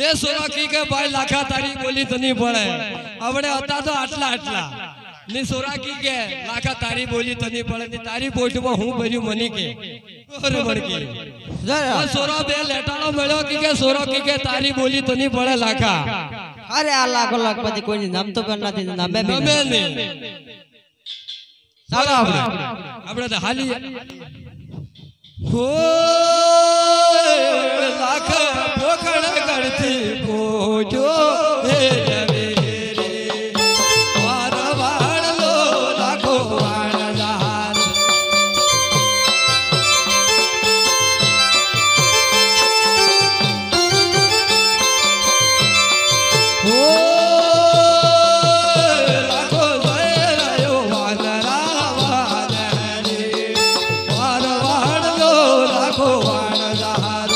ये सोरा की के भाई लाखा तारी बोली तो नहीं पड़े अबड़े होता तो आटला आटला ने सोरा की के लाखा तारी बोली तो नहीं पड़े तारी पोट में हूं भर्યું मनी के अरे बड़की जरा सोरा बे लेटाड़ो મળ્યો કે સોરો કે તારી બોલી તો નહીં પડે લાખા अरे आ लाखो लाखपति कोई नाम तो करना थी नामे भी नहीं साला આપણે તો હાલી हो लाख पोखड़ करती पोजो हे जवे रे वार वार लो लाखो वाणदार हो लाखो जयो वानरा वानरे वार वार लो लाखो वाणदार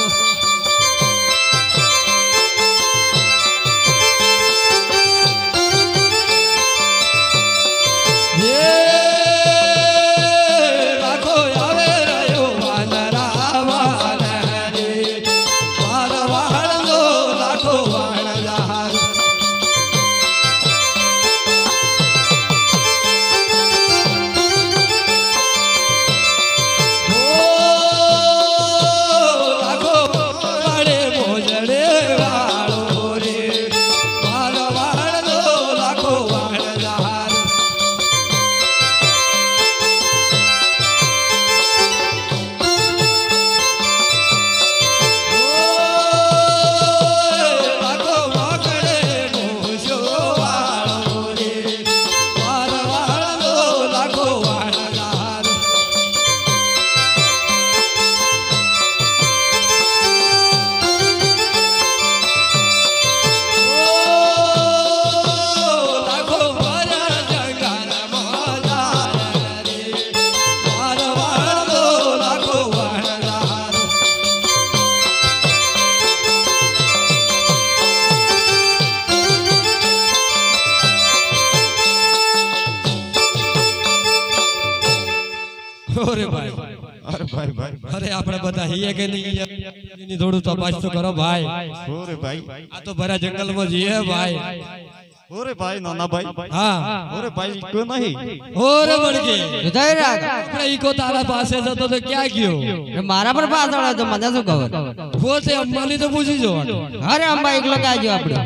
अरे भाई अरे भाई भाई अरे આપણે બધા હીએ કે નહીં થોડું તપાસ તો કરો ભાઈ ओरे भाई આ તો ભરા જંગલ માં જીએ ભાઈ ओरे भाई नाना भाई हां ओरे भाई क्यों नहीं ओरे बड़के હૃદય રાગ આપણે ઈકો તારા પાસે જતો તો ક્યાં ગયો મારા પર પાછળ તો મને શું ખબર પોતે અંબાની તો પૂછી જો અરે અંબા એકલો કાજો આપણે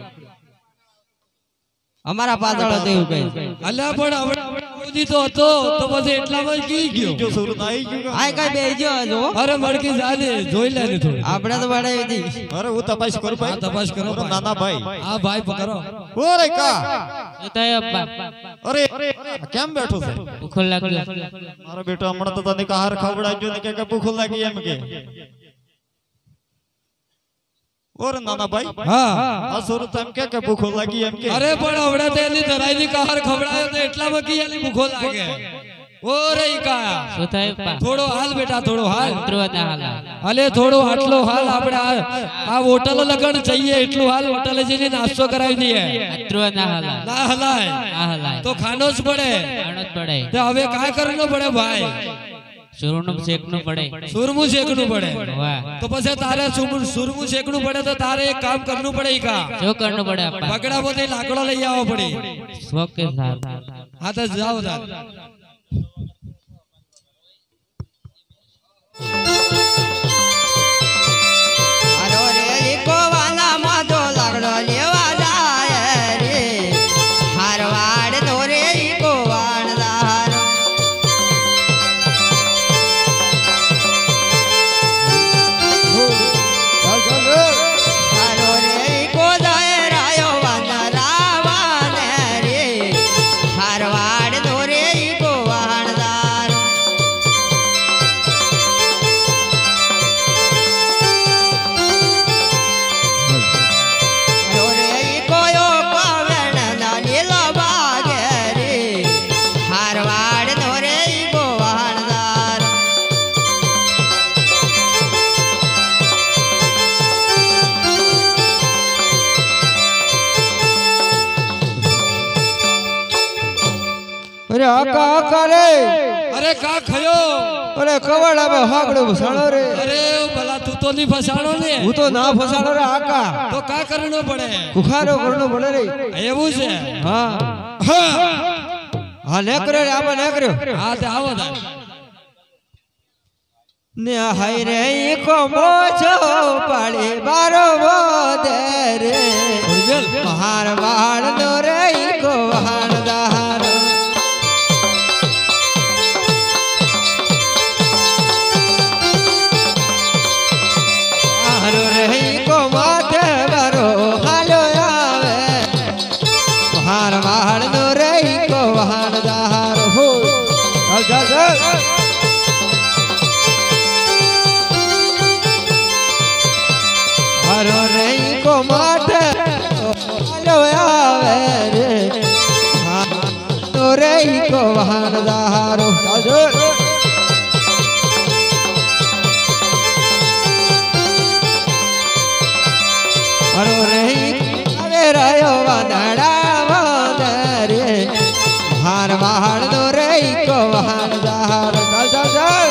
અમારા પાછળ તો એવું કઈ અલ્યા પણ આવડી તો હતો તો પછી એટલામાં કી ગયો जो सुरत आई क्यों આય કઈ બેજો જો અરે મડકી જાને જોઈ લે ને થોડી આપણે તો બડે દી अरे वो तपास करो भाई तपास करो ओरे नाना भाई हां भाई पकड़ो ओरे का ઉતાય અપ્પા अरे केम बैठो से ભૂખ લાગી मारा बेटा हमण तो तने कहार खवड़ा जो ने के भूख लागी एम के और नाना भाई हां आ सुरत एम के भूख लागी एम के अरे पण आवडे तेली धराईनी कहार खवડાયો તો એટલામાં કી આલી ભૂખો લાગે ઓરે ઈકા ઉતાય અપ્પા થોડો હાલ બેટા થોડો હાલ ત્રવતા હાલા અલે થોડો આટલો હાલ આપણે આ હોટલ લગણ चाहिए એટલું હાલ હોટલ જઈને નાસ્તો કરાવી દઈએ ત્રવતા હાલા ના હલાય આ હાલા તો ખાનો જ પડે આણો જ પડે તો હવે કાય કરનો પડે ભાઈ સુરનું શેકનું પડે સુરમુ શેકનું પડે વાહ તો પછી તારે સુરમુ શેકનું પડે તો તારે એક કામ કરવું પડે ઈકા જો કરનું પડે અપ્પા પકડા પોતે લાકડો લઈ આવવો પડે સ્વક કે સાથ હા તો જાઓ તાર આરો રે ઈકો વાલા માજો લાગડો લેવા જાય રે હારવાડ તો રે ઈકો વાણદાર આરો રે ઈકો જાય રાયો વાનરાવાન રે હારવાડ તો રે ઈકો વાણદાર अरे आका आका रे अरे का खयो अरे कवड़ा में हागड़ो सणो रे अरे भला तू तो नहीं फसाणो ने હું તો ના ફસાડો રે આકા तो का करनो पड़े કુખારો કરનો પડે રે એવું છે હા હા ને કર્યો રે આબા ને કર્યો હા તે આવો તા ને હાય રે ઈકો મોજો પાડે બારો બોદે રે મહાર વાળ નો રે ઈકો વહાણ દાર હારો રે ઈકો માથે બારો હાલો આવે મહાર વાળ નો રે ઈકો વહાણ દાર હો ચાલ ચાલ ચાલ हरो रही को माथे हालो आवे रे तो रही को वहान दारो हरो रही आवे रायो वादड़ा वादरे हार वाहन तो रही को वहान दारो चल चल चल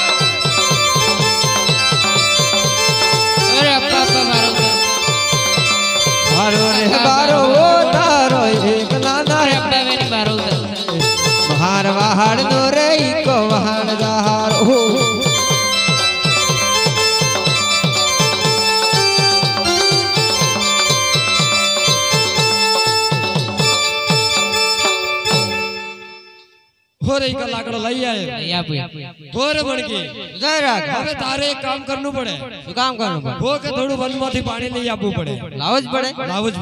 बारो रे बारो वो तारो एक नाना अपना मेरी बारो बाहर बाहर नो रे को बाहर दार हो हो रे का लाकड़ो लई आए तोरे बणकी जय राख હવે તારે એક કામ કરવું પડે શું કામ કરવું પડે હો કે થોડું વનમાંથી પાણી લઈ આપવું પડે લાવવું જ પડે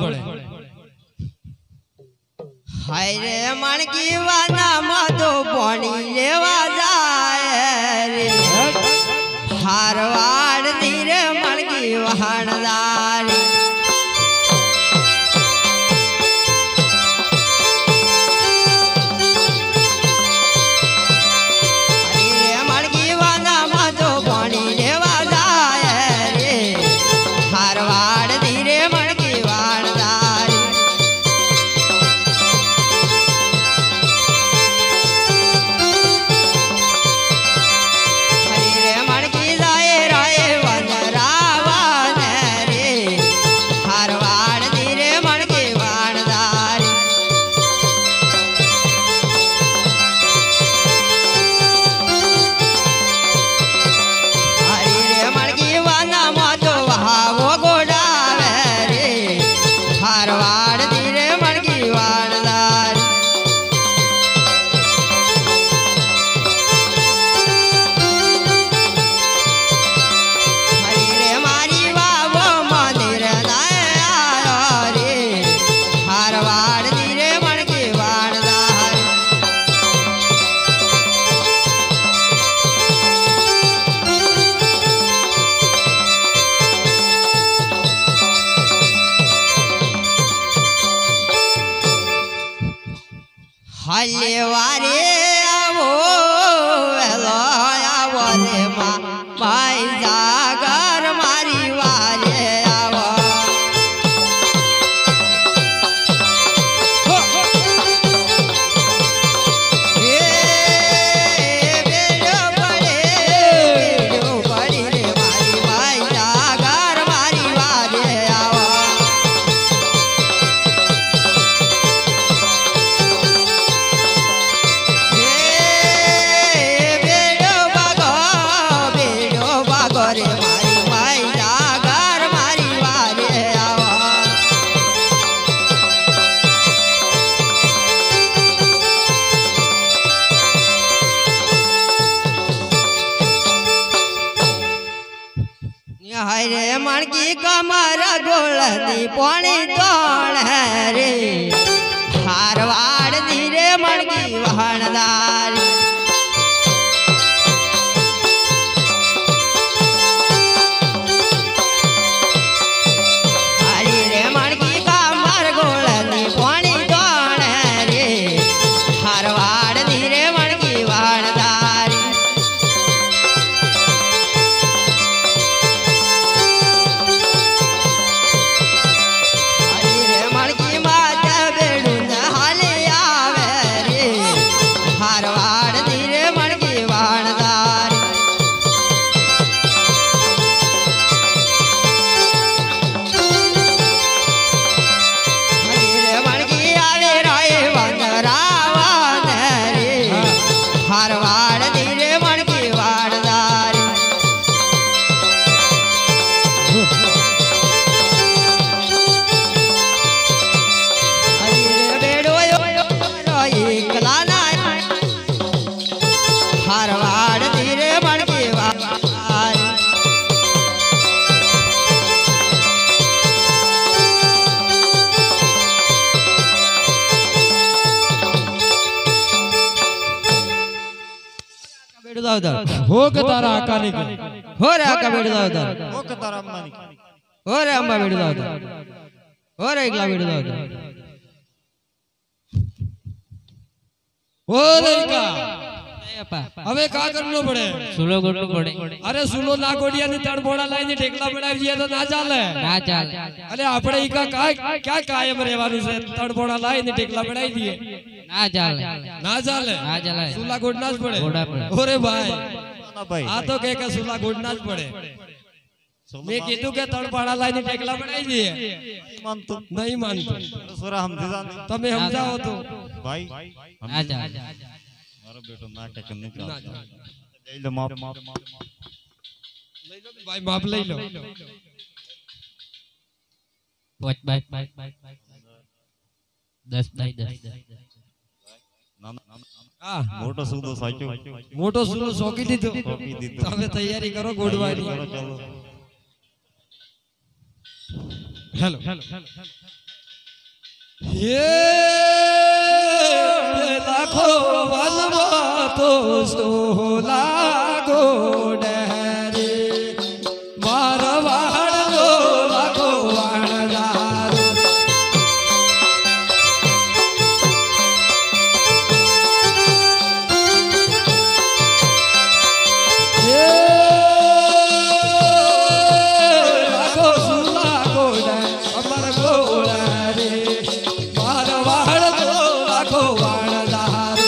હાય રે મણકી વાના મધો પાણી લેવા જાય રે હારવાડ ની રે મણકી વહાણદારી हले वारे आवो वेलो आवो रे माई जागर मारी वारे आवो ए बेड़ो पड़े रे माई जागर मारी वारे आवो हाय रे मणकी कमर गोलनी पानी तोड़ है रे हारवाड़ दी रे मणकी वहनदारी हरी रे मणकी कमर गोलनी पानी तोड़ है रे हारवाड़ दी रे मणकी वहनदारी हारवाड़ हो के तारा आका ने के हो रे आका बैठ जाओ उधर वो के तारा अम्मा नहीं हो रे अम्मा बैठ जाओ उधर हो रे एकला बैठ जाओ उधर हो रे का अपा હવે કા કરનો પડે સુલો ગોટલો પડે અરે સુલો ના ગોડિયા ની તણબોડા લાઈને ઢેકલા બનાવી દઈએ તો ના ચાલે ના ચાલે અરે આપણે ઈ કા ક્યાં કાયમ રહેવાનું છે તણબોડા લાઈને ઢેકલા બનાવી દઈએ ના ચાલે ના ચાલે ના ચાલે સુલા ગોડના જ પડે ગોડા પડે ઓરે ભાઈ ना भाई આ તો કે સુલા ગોડના જ પડે મેં કીધું કે તણબોડા લાઈને ઢેકલા બનાવી દઈએ मान तो નહીં માનતો सोरा हम दे जाने તમે સમજાવો તો भाई ના ચાલે मारो बेटो ना के करने ના का ચાલે. ले लो माप લઈ લો ભાઈ માપ લઈ લો પોચ બાય 10 બાય 10 ना ना હા मोटो सूदो साचो મોટો સુલો સોકી દીધો सोपी दी तो તમે તૈયારી કરો ગોડવાની करो चलो હેલો ये लाखो वनवा तो सोला गोडरे मारवाड़ लो लाखो वाणदारो ये लाखो सुला गोडे अमर गोडरे मारवाड़ लो लाखो वाणदारो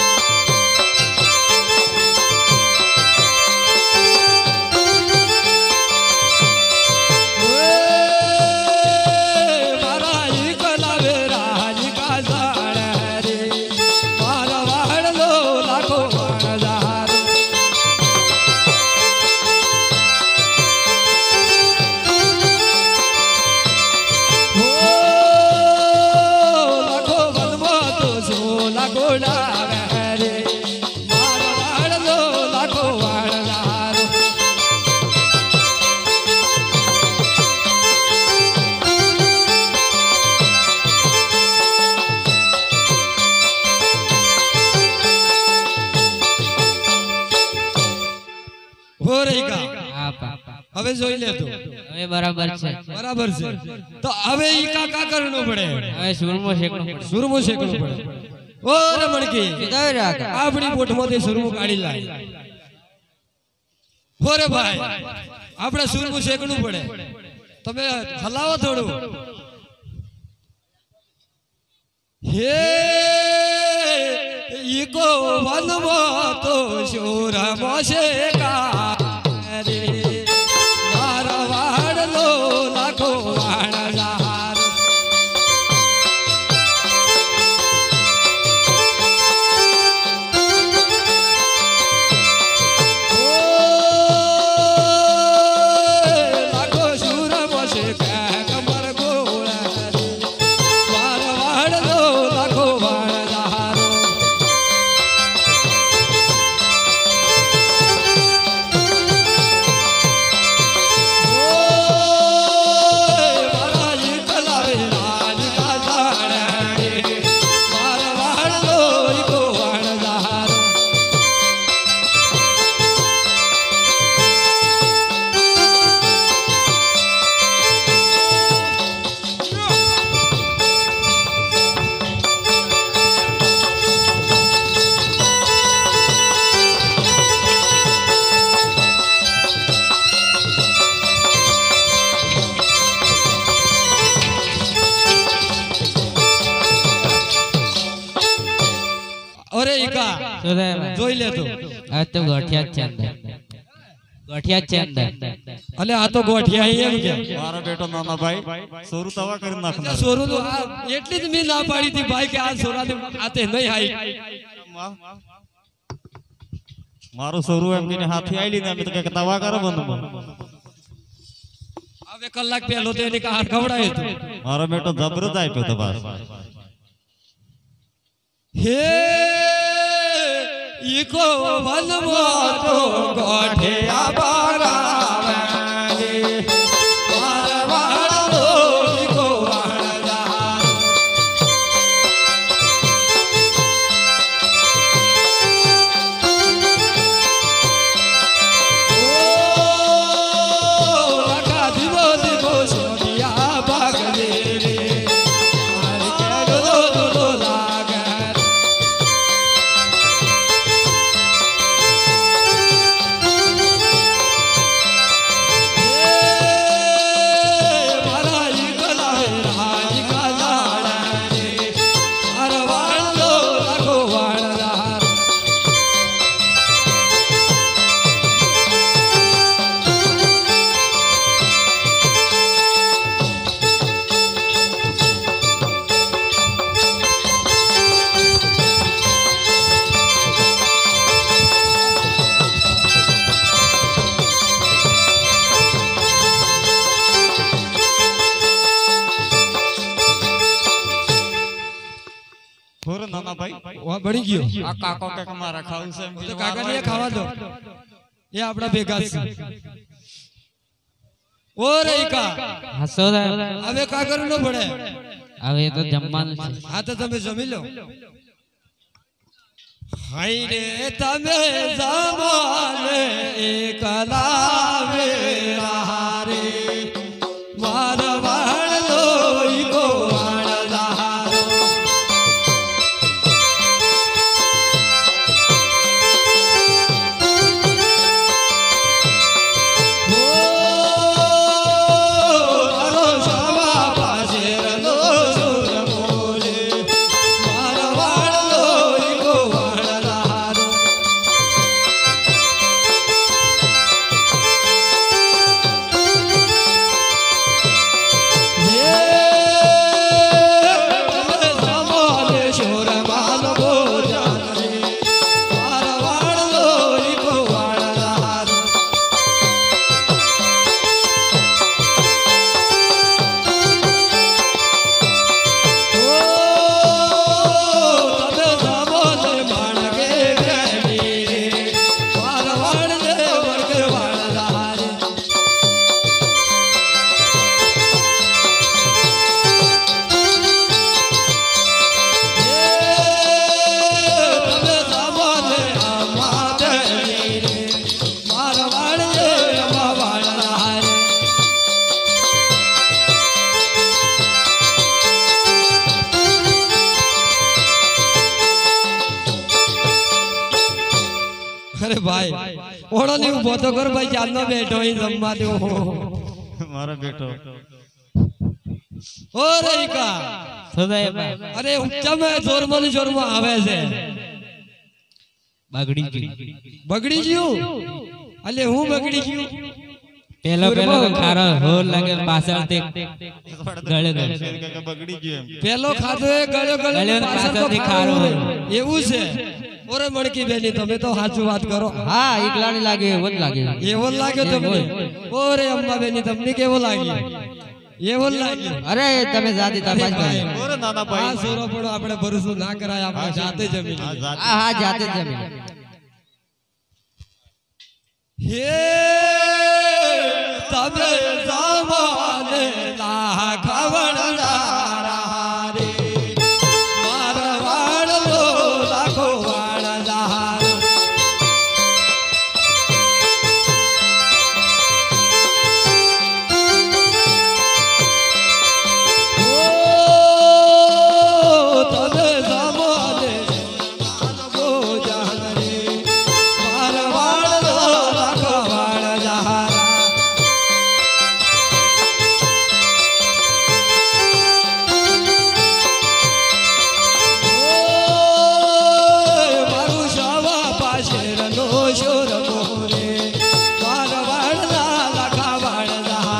हो रही का આપા હવે જોઈ લે તો હવે બરાબર છે બરાબર છે તો હવે ઈ કા કરવું પડે હવે સુરમો શેકણો પડે સુરમો શેકવું પડે ઓ રમણકી કીધા રે આકા આપણી પોઠમાંથી સુરમું કાઢી લાય હો રે ભાઈ આપણે સુરમું શેકવું પડે તમે હલાવો થોડું હે ઈકો વનમો તો શોરમો શેકા રે મારા વાડલો લાખો વાણલાર લાખો શૂરમો શેકા કમર ગોળા મારા વાડલો લાખો વાણલાર અરે ઈકા સુધાય જોઈ લે તો આ તો ગોઠિયા જ છે અંદર ગોઠિયા જ છે અંદર અલે આ તો ગોઠિયા એમ કે मारो बेटो नाना भाई सोरू तवा कर नाखना સોરું તો આ એટલી જ મી ના પાડી હતી ભાઈ કે આ સોરાને આતે નહીં આઈ मारो सोरू एम के हाथी आईली ने तो के तवा करो बंद હવે કલાક પહેલો તો એની કાર ખવડાયો તો मारो बेटो जबरदस्त आयो तो बस હે ઈકો વનમો તો ગોઠિયા બાગાવે મારા વાડલો ઈકો વાણદાર નાના ભાઈ વાહ, બની ગયો આ કાકો કે મારા ખાવું છે એમ તો કીધું, કાકાને વારવા ખાવા દો એ આપણા ભેગા છે ઓ રેકા હસો સાહેબ હવે કા કરવું ન પડે હવે તો જમવાનું છે હા તો તમે જમી લો હાય રે તમે જમાને એકલા વેરા રે મારા વાળો ઈકો વાળા અરે ભાઈ ઓળો ની ઉભો તો કર ભાઈ ચાંદનો બેઠો અહીં જમવા દો મારો બેટો ઓ રેકા અરે ઊંચામાં જોરમાં આવે છે બગડી ગયું અલે હું બગડી ગયું પેલો તો ખારો હોર લાગે પાછળ તે ગળે કે બગડી ગયો એમ પેલો ખાધો એ ગળ્યો ગળ્યો પાછળથી ખારો એવું છે ઓરે મણકી બેની તમે તો સાચું વાત કરો હા એકલાની લાગે એવો જ લાગે એવો લાગ્યો તમને ઓરે અમ્મા બેની તમને કેવો લાગ્યો એવો લાગ્યો અરે તમે જાતિ તપાસ કરી ઓરે નાના આ ભાઈ સોરો પડો આપણે ભરોસો ના કરાય આપણે જાતે જમીન આ જાત હા હા જાતે જ જમીન હે તમે જમાને લા ખવણદારા રે મારા વાળલો લાખો વાળદાર ઓ તમે જમાને માનવો જાન રે મારા વાળલો લાખો વાળદાર મારું શાવા પાસે રનો શોર મોરે મારા વાળલા લાખા વાળલા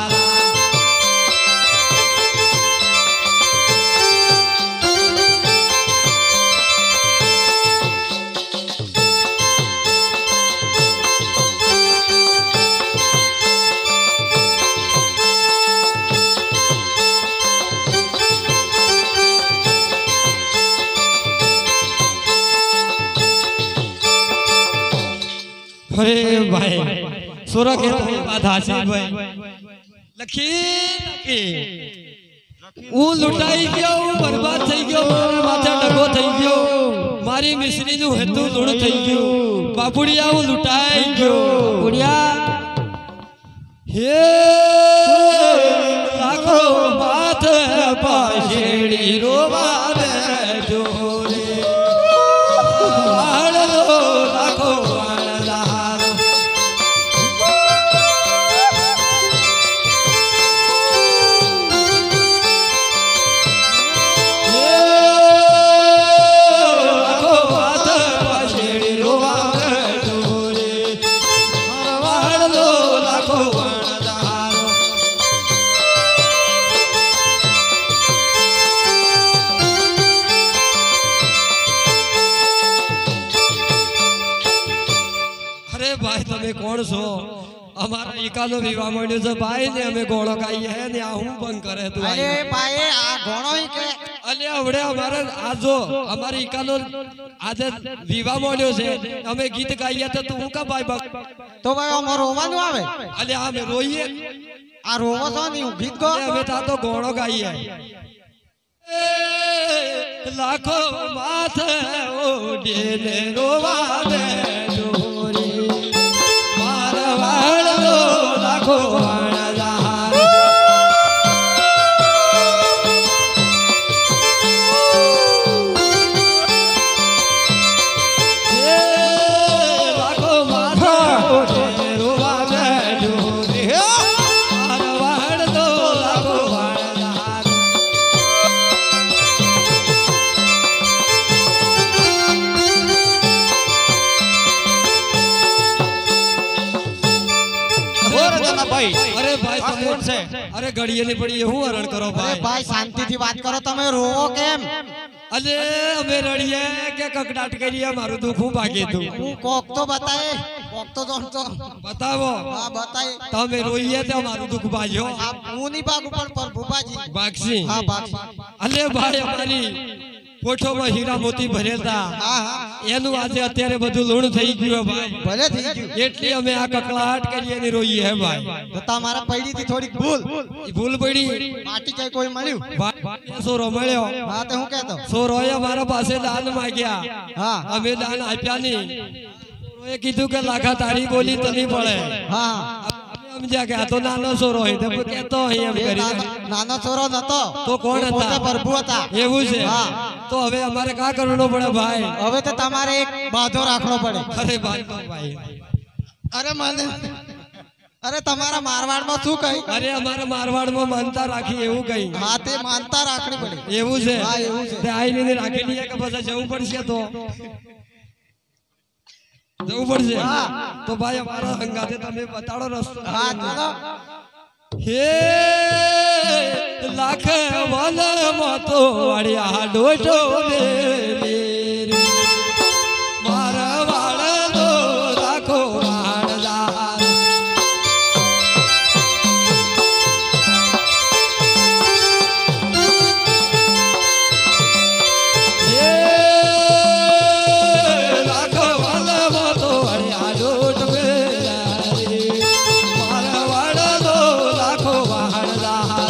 અરે ભાઈ સોરા કે વાત હાચી ભાઈ લખી હું લૂંટાઈ ગયો હું બરબાદ થઈ ગયો મારા માથે ડગો થઈ ગયો મારી મિશ્રી નું હેતું ધૂળ થઈ ગયું બાપુડિયા હું લૂંટાઈ ગયો ગુડિયા હે લાખો માથે પાછેડી રોવારે જોરે વાળલો લાખો વાળલા લાખો માથે પાછેડી રોવારે જોરે વાળલો લાખો વાળલા અરે ભાઈ તમે કોણ છો અમારા એકાનો વિવાહ મળ્યો છે ભાઈ ને અમે ગોળો ગાઈએ હે ને આ હું બંધ કરે તું અરે ભાઈ આ ઘોણો ઈ કે અલે આવડે અમારે આ જો અમારી એકાનો આજે વિવાહ મળ્યો છે અમે ગીત ગાઈએ તો તું કા ભાઈ તો ભાઈ અમાર રોવાનું આવે અલે અમે રોઈએ આ રોવો છો ને હું ગીત ગો અમે તો ગોળો ગાઈએ લાખો માથે ઓઢે ને રોવા દે ડોરી મારા વાળો લાખો વાળા લાખો માથે ઓઢે રોવા દે ડોરી મારા વાળો લાખો વાળા ભાઈ અરે ભાઈ આ કોણ તમે છે? અરે ઘડીએ ની પડી હું હરણ કરો અરે ભાઈ ભાઈ શાંતિથી વાત કરો તમે રોવો કેમ અલે અમે રડીએ કે કકડાટ કરીએ મારું દુખું ભાગી તું હું કોક તો બતાય કોક તો જાણતો બતાવો હા બતાય તમે રોઈએ તો મારું દુખ ભાગ્યો આ હું નહીં ભાગું પણ પ્રભુપાજી ભાગસી હા ભાગી અલે ભાઈ અમારી કોઠોમાં હીરા મોતી ભરેલા હા હા એનું આજે અત્યારે બધું લૂણ થઈ ગયું હે ભાઈ ભલે થઈ ગયું એટલી અમે આ કકડાટ કરીએ ને રોઈએ હે ભાઈ તો તમારા પૈડી થી થોડીક ભૂલ ઈ ભૂલ પડી માટી કઈ કોઈ મળ્યું ભાઈ સોરો મળ્યો હા તો હું કહેતો સોરોએ અમારા પાસે દાન માંગ્યા હા અમે દાન આપ્યા નહીં સોરોએ કીધું કે લાખા તારી બોલી તો નહીં પડે હા અમે સમજ્યા કે આ તો નાનો સોરો હોય તો કેતો અહીં એમ એ કરી નાનો છોરો નતો તો કોણ એ પોતે હતા? પ્રભુ હતા એવું છે હા. તો હવે અમારે કા કરવું પડે ભાઈ હવે તો તમારે એક બાધો રાખવો પડે અરે ભાઈ ભાઈ અરે મને અરે તમારા મારવાડમાં શું કહી અરે અમારે મારવાડમાં માનતા રાખી એવું કઈ હા તે માનતા રાખવી પડે એવું છે હા, એવું છે. તે આઈને રાખી લઈએ કે પછી જવું પડશે તો જવું પડશે હા. તો ભાઈ અમારા હંગાતે તમે બતાડો રસ્તો હા ચાલો હે લાખ વલ મતો વાડિયા ડોટો મેરી મારા વાળનો રાખો વાળદાર હે લાખ વલ મતો વાડિયા ડોટો મેરી મારા વાળનો રાખો વાળદાર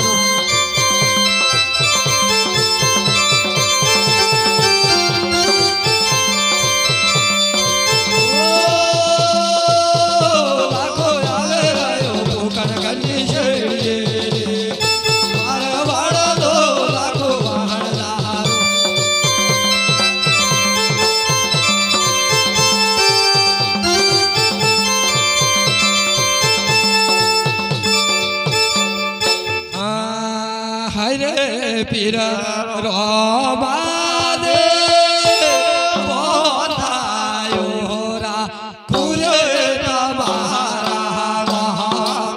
લાખો આવે રાયો પોકળ ગંજી શેડીએ મારા વાળનો લાખો વાળદાર હરે પીર રોમાદે બોધાયો રા કુરે તમારા મહા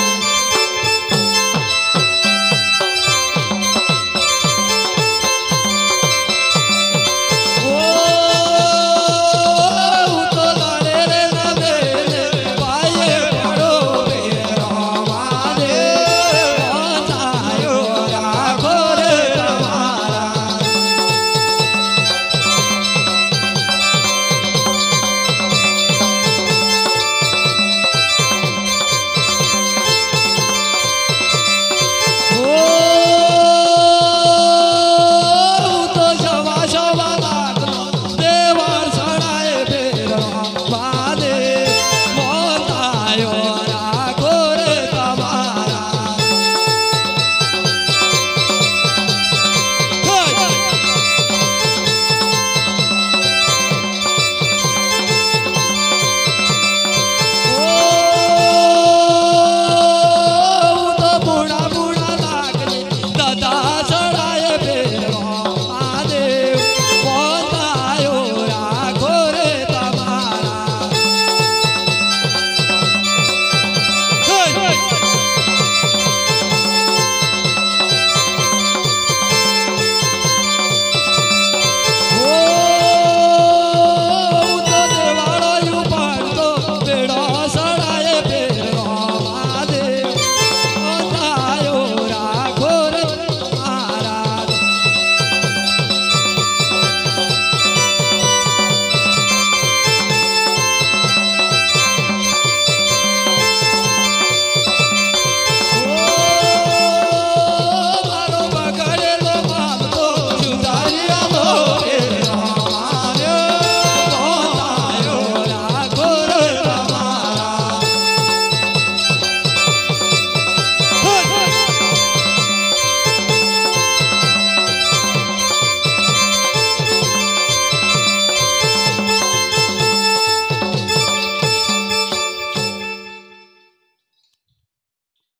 ઓ તો લાડે રે નમે પાયે પડો રે રોમાદે બોધાયો રા કુરે તમારા તો શવા શવા લાગલો દેવા સડાય ફેરવા માને મોતાયો